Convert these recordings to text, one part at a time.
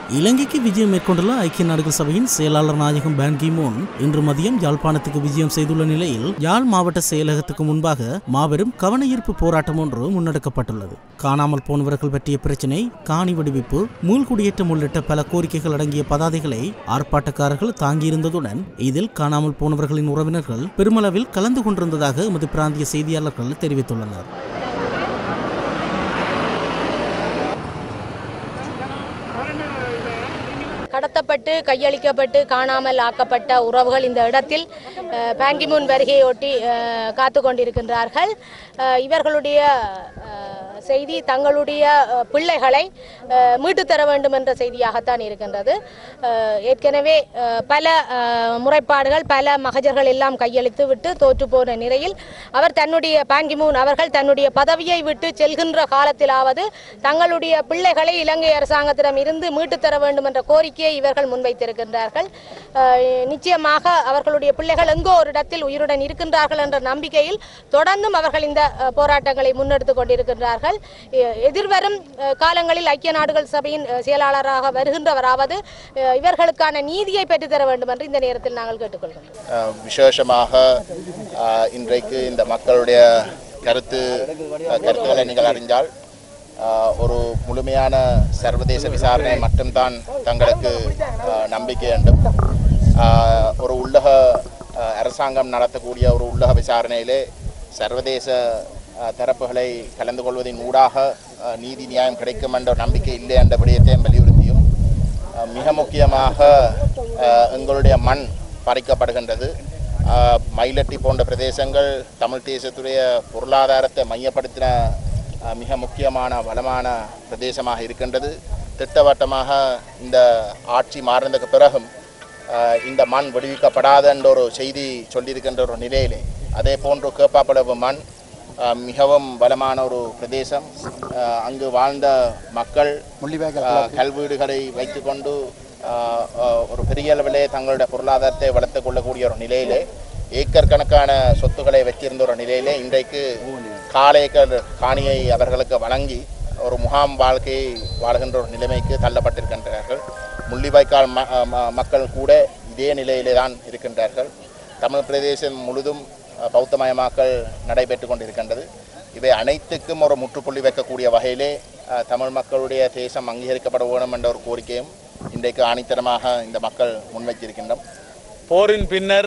இலங்கைக்கு விஜயம் மேற்கொண்டுள்ள ஐக்கிய நாடுகள் சபையின் செயலாளர் நாயகம் பான் கி மூன் இன்று மதியம் யாழ்ப்பாணத்துக்கு விஜயம் செய்துள்ள நிலையில் யாழ் மாவட்ட செயலகத்துக்கு முன்பாக மாபெரும் கவனஈர்ப்பு போராட்டம் ஒன்று முன்னெடுக்கப்பட்டுள்ளது. காணாமல் போனவர்கள் பற்றிய பிரச்சினை, காணி விடுவிப்பு, மீள்குடியேற்றம் உள்ளிட்ட பல கோரிக்கைகள் அடங்கிய பதாதைகளை ஆர்ப்பாட்டக்காரர்கள் தாங்கியிருந்ததுடன் இதில் காணாமல் போனவர்களின் உறவினர்கள் பெருமளவில் கலந்து கொண்டிருந்ததாக எமது பிராந்திய செய்தியாளர்கள் தெரிவித்துள்ளனர். கடத்தப்பட்டு கையளிக்கப்பட்டு காணாமல் ஆக்கப்பட்ட உறவுகள் இந்த இடத்தில் பான் கி மூன் வருகையொட்டி காத்து கொண்டிருக்கின்றார்கள். இவர்களுடைய செய்தி தங்களுடைய பிள்ளைகளை மீட்டு தர வேண்டும் என்ற செய்தியாகத்தான் இருக்கின்றது. ஏற்கனவே பல முறைப்பாடுகள், பல மகஜர்கள் எல்லாம் கையளித்து விட்டு தோற்று போன நிலையில் அவர் பான் கி மூன் அவர்கள் தன்னுடைய பதவியை விட்டு செல்கின்ற காலத்திலாவது தங்களுடைய பிள்ளைகளை இலங்கை அரசாங்கத்திடம் இருந்து மீட்டு தர வேண்டும் என்ற கோரிக்கையை இவர்கள் முன்வைத்திருக்கின்றார்கள். நிச்சயமாக அவர்களுடைய பிள்ளைகள் எங்கோ ஒரு இடத்தில் உயிருடன் இருக்கின்றார்கள் என்ற நம்பிக்கையில் தொடர்ந்தும் அவர்கள் இந்த போராட்டங்களை முன்னெடுத்துக் கொண்டிருக்கின்றார்கள். எதிர்வரும் காலங்களில் ஐக்கிய நாடுகள் சபையின் செயலாளராக வருகின்றவராவது இவர்களுக்கான நீதியை பெற்றுத்தர வேண்டும் என்று இந்த நேரத்தில் நாங்கள் கேட்டுக்கொள்கிறோம். விசேஷமாக இன்றைக்கு இந்த மக்களுடைய கருத்துக்களை நீங்கள் அறிந்தால் ஒரு முழுமையான சர்வதேச விசாரணை மட்டும்தான் தங்களுக்கு நம்பிக்கை வேண்டும். ஒரு உள்ளக அரசாங்கம் நடத்தக்கூடிய ஒரு உள்ளக விசாரணையிலே சர்வதேச தரப்புகளை கலந்து கொள்வதின் ஊடாக நீதி நியாயம் கிடைக்கும் என்ற நம்பிக்கை இல்லை என்ற விடயத்தை வலியுறுத்தியும், மிக முக்கியமாக எங்களுடைய மண் பறிக்கப்படுகின்றது. மயிலட்டி போன்ற பிரதேசங்கள் தமிழ் தேசத்துடைய பொருளாதாரத்தை மையப்படுத்தின மிக முக்கியமான வளமான பிரதேசமாக இருக்கின்றது. திட்டவட்டமாக இந்த ஆட்சி மாறினதுக்கு பிறகும் இந்த மண் விடுவிக்கப்படாத என்ற ஒரு செய்தி சொல்லியிருக்கின்ற ஒரு நிலையிலே, அதே போன்று கேப்பாப்பளவு மண் மிகவும் பலமான ஒரு பிரதேசம். அங்கு வாழ்ந்த மக்கள் கல்வீடுகளை வைத்துக்கொண்டு ஒரு பெரிய அளவிலே தங்களுடைய பொருளாதாரத்தை வளர்த்து கொள்ளக்கூடிய ஒரு நிலையிலே, ஏக்கர் கணக்கான சொத்துக்களை வைத்திருந்த ஒரு நிலையிலே இன்றைக்கு காலேக்கர் காணியை அவர்களுக்கு வழங்கி ஒரு முகாம் வாழ்க்கையை வாழ்கின்ற ஒரு நிலைமைக்கு தள்ளப்பட்டிருக்கின்றார்கள். முள்ளிவாய்க்கால் மக்கள் கூட இதே நிலையிலே தான் இருக்கின்றார்கள். தமிழ் பிரதேசம் முழுதும் பௌத்தமயமாக்கல் நடைபெற்று கொண்டிருக்கின்றது. இவை அனைத்துக்கும் ஒரு முற்றுப்புள்ளி வைக்கக்கூடிய வகையிலே தமிழ் மக்களுடைய தேசம் அங்கீகரிக்கப்பட வேண்டும் என்ற ஒரு கோரிக்கையும் இன்றைக்கு ஆணித்தரமாக இந்த மக்கள் முன்வைத்திருக்கின்றோம். போரின் பின்னர்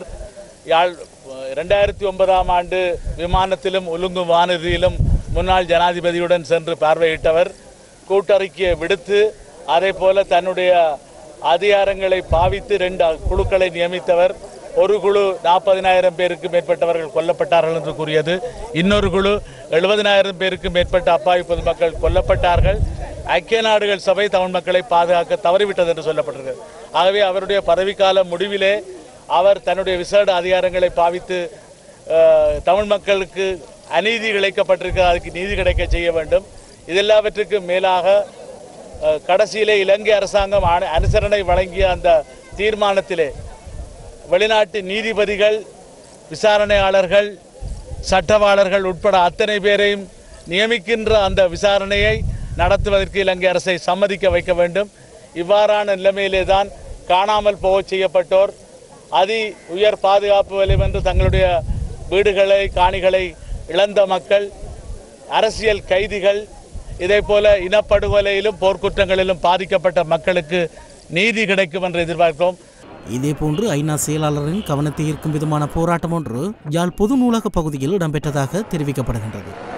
2009ஆம் ஆண்டு விமானத்திலும் ஒழுங்கு வானூர்தியிலும் முன்னாள் ஜனாதிபதியுடன் சென்று பார்வையிட்டவர், கூட்டறிக்கையை விடுத்து அதே போல தன்னுடைய அதிகாரங்களை பாவித்து 2 குழுக்களை நியமித்தவர். ஒரு குழு 40,000 பேருக்கு மேற்பட்டவர்கள் கொல்லப்பட்டார்கள் என்று கூறியது. இன்னொரு குழு 70,000 பேருக்கு மேற்பட்ட அப்பாவி பொதுமக்கள் கொல்லப்பட்டார்கள். ஐக்கிய நாடுகள் சபை தமிழ் மக்களை பாதுகாக்க தவறிவிட்டது என்று சொல்லப்பட்டிருக்கிறது. ஆகவே அவருடைய பதவிக்கால முடிவிலே அவர் தன்னுடைய விசேட அதிகாரங்களை பாவித்து தமிழ் மக்களுக்கு அநீதி இழைக்கப்பட்டிருக்க, அதுக்கு நீதி கிடைக்க செய்ய வேண்டும். இதெல்லாவற்றுக்கும் மேலாக கடைசியிலே இலங்கை அரசாங்கம் அனுசரணை வழங்கிய அந்த தீர்மானத்திலே வெளிநாட்டு நீதிபதிகள், விசாரணையாளர்கள், சட்டவாளர்கள் உட்பட அத்தனை பேரையும் நியமிக்கின்ற அந்த விசாரணையை நடத்துவதற்கு இலங்கை அரசை சம்மதிக்க வைக்க வேண்டும். இவ்வாறான நிலைமையிலே தான் காணாமல் போக செய்யப்பட்டோர், அதி உயர் பாதுகாப்பு வலயம் என்று தங்களுடைய வீடுகளை காணிகளை இழந்த மக்கள், அரசியல் கைதிகள், இதே போல இனப்படுகொலையிலும் போர்க்குற்றங்களிலும் பாதிக்கப்பட்ட மக்களுக்கு நீதி கிடைக்கும் என்று எதிர்பார்க்கிறோம். இதேபோன்று ஐநா செயலாளரின் கவனத்தை ஈர்க்கும் விதமான போராட்டம் ஒன்று யாழ் பொது நூலக பகுதியில் இடம்பெற்றதாக தெரிவிக்கப்படுகின்றது.